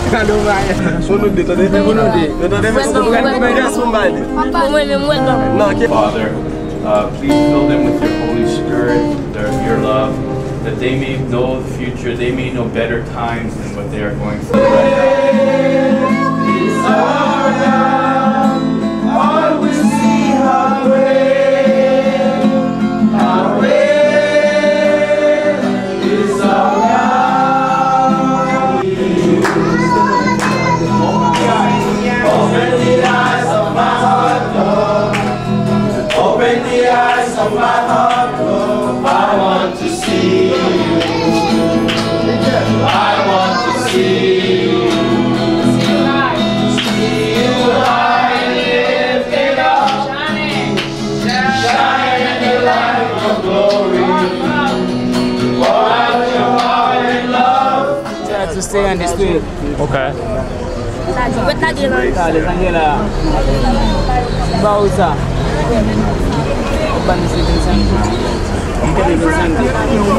Father, please fill them with your Holy Spirit, your love, that they may know the future, they may know better times than what they are going through right to stay on this way. Okay. Bausa.